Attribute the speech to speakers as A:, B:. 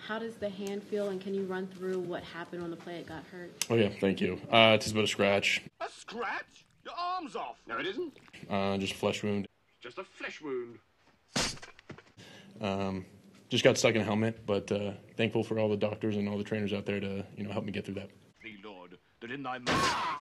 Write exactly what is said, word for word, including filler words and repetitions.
A: How does the hand feel, and can you run through what happened on the play it got hurt?
B: Oh, yeah, thank you. Uh, it's just about a scratch.
C: A scratch? Your arm's off. No, it isn't.
B: Uh, just a flesh wound.
C: Just a flesh wound.
B: Um, just got stuck in a helmet, but uh, thankful for all the doctors and all the trainers out there to, you know, help me get through that.
C: Thee, Lord, that in thy mouth...